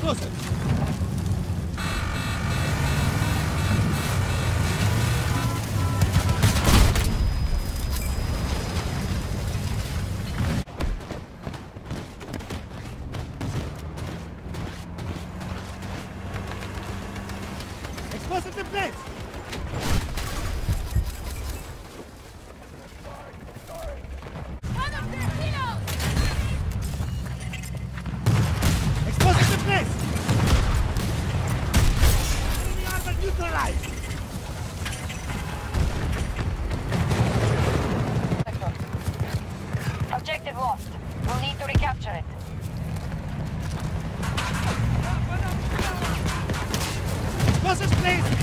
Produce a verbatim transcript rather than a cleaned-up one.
explosive! Explosives in place! Explosives in place! Enemy armor neutralized! Objective lost. We'll need to recapture it. Explosives, please!